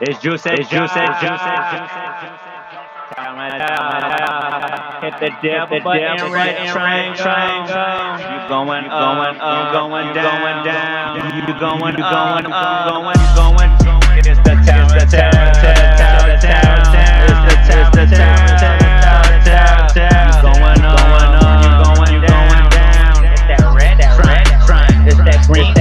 It's juice, it's juice, it's juice. Hit the dip button, right triangle. You going up, going down. You going up, going. It's the town, it's the town. You going up, you going down. It's that red, it's that green.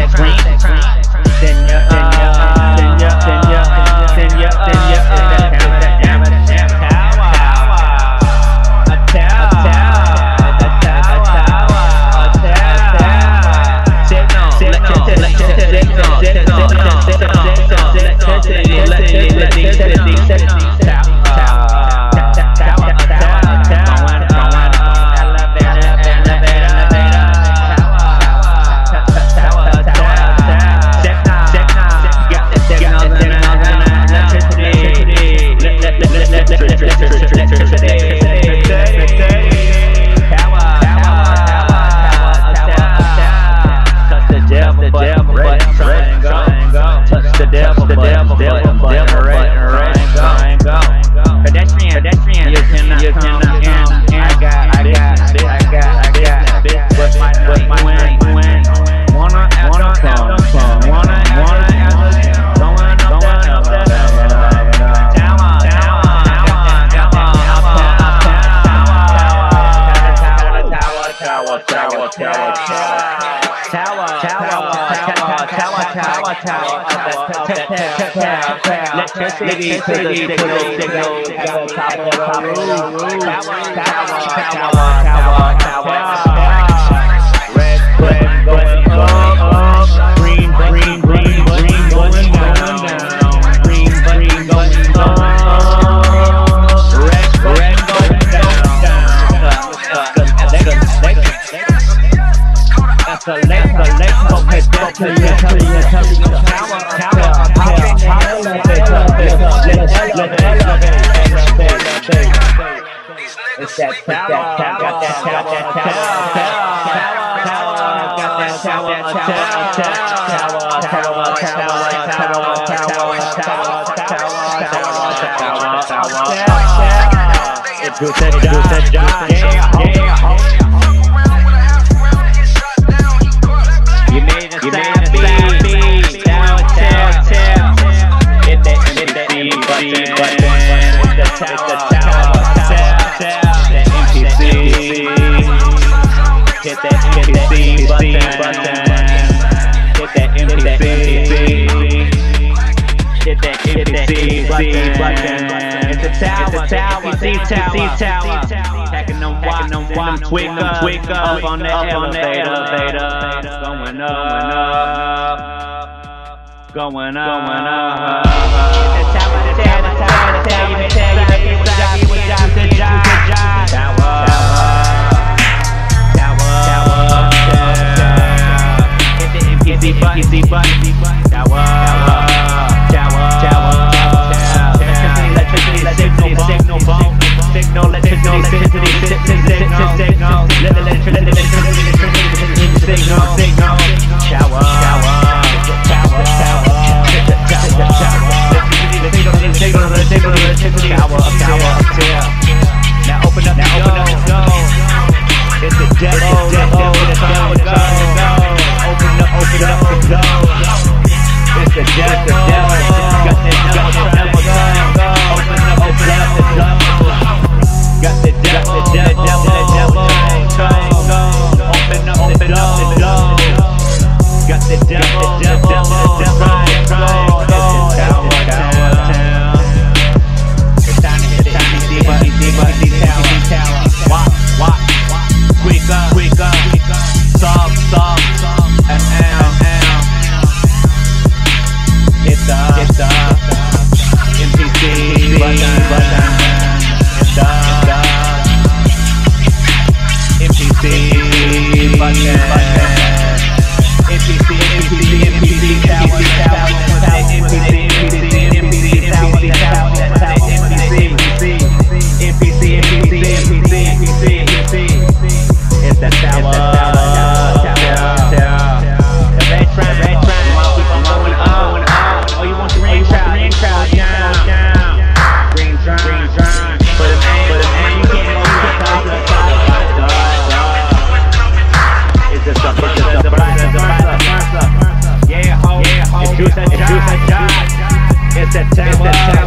Electricity to the signal, top of the roof. Tower. Red going up, green going down. Green going up, red going down. That's a lake. It's that tower, got that You made a sound beat, now it's tap. Hit that button, it's the tower. Hit that MPC button. Hit that MPC button. It's a tower. MPC tower. Packing them watts. Wake up on the elevator. Going up. It's a tower. Good job. Tower. Easy button. Tower. Electricity, signal, phone. Signal, electricity, signal. Signal. Tower. Now open up the door. It's the devil. Open up the door. It's the devil. Got that devil. Open up the door. Got the devil. Open up the door. Got the devil. It's time to hit the tower. Watch. Quick up. Solve. It's the MPC button. It's the MPC button. MPC It's the tower. The red trap. Oh, you want the green trap? It's that time.